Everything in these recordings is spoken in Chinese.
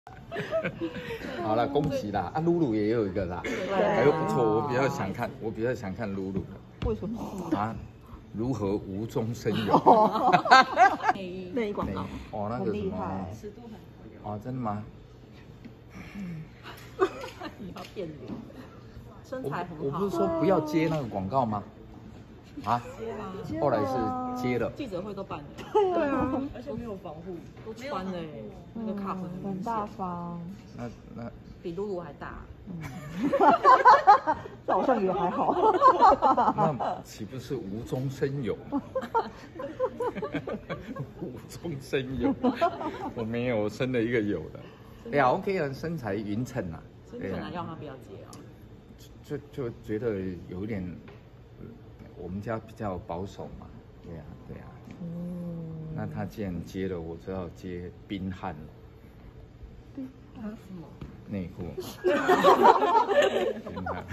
好了，恭喜啦！啊，露露也有一个啦，哎呦不错，我比较想看露露的。 为什么？ 啊，如何无中生有？ 内衣广告。 哦，那个什么， 尺度很。 哦，真的吗？ 你要变脸，身材很好。 我不是说不要接那个广告吗？啊， 接啦， 后来是接了。 记者会都办了。 对啊， 而且没有防护，都穿了哎，那个卡很大方。 那比露露还大。 这好像也还好。 那岂不是无中生有？无中生有，我没有，我生了一个有的。哎呀 ，OK 啊，身材匀称啊。 所以你本来要他不要接啊？ 就觉得有一点，我们家比较保守嘛，对呀、对呀、那他既然接了，我就要接冰汗了。 什么？ 内裤。冰汗。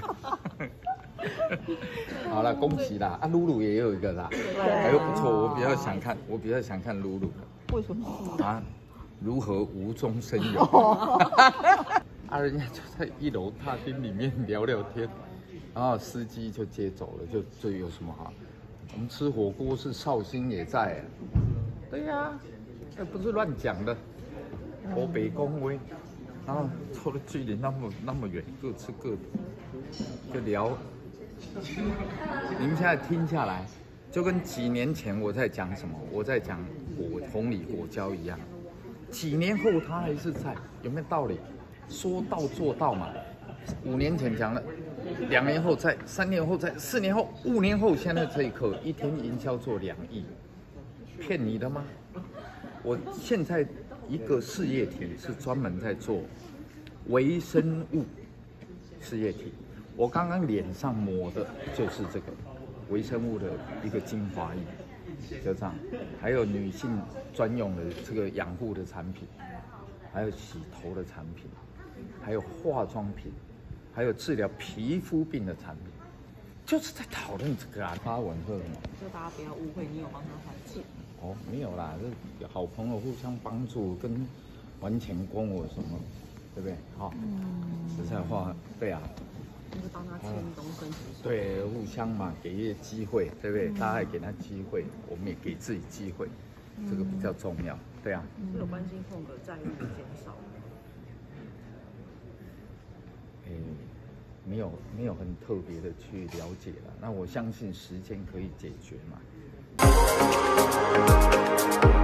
好了，恭喜啦！啊，露露也有一个啦，哎呦不错，我比较想看露露的。 为什么？ 啊，如何无中生有？啊，人家就在1楼大厅里面聊聊天，然后司机就接走了，就有什么好？我们吃火锅是绍兴也在、啊，对呀、啊，那不是乱讲的，湖北恭维，然后走的距离那么远，各吃各的，就聊。你们现在听下来，就跟几年前我在讲什么，我在讲红里果胶一样，几年后他还是在，有没有道理？说到做到嘛。5年前讲了，2年后在，3年后在，4年后、5年后，现在这一刻，一天营销做2亿，骗你的吗？我现在一个事业体是专门在做微生物事业体，我刚刚脸上抹的就是这个微生物的一个精华液，就这样，还有女性专用的这个养护的产品，还有洗头的产品，还有化妆品，还有治疗皮肤病的产品，就是在讨论这个啊。发文说什么？ 就大家不要误会，你有帮他还钱。 哦，没有啦，这好朋友互相帮助，跟完全关我什么，对不对？好、实在话，对啊。 就是帮他签东升旗。 对，互相嘛，给一些机会，对不对？大家也给他机会，我们也给自己机会，这个比较重要，对啊。 所以有关心凤的债务减少。 没有很特别的去了解了，那我相信时间可以解决嘛。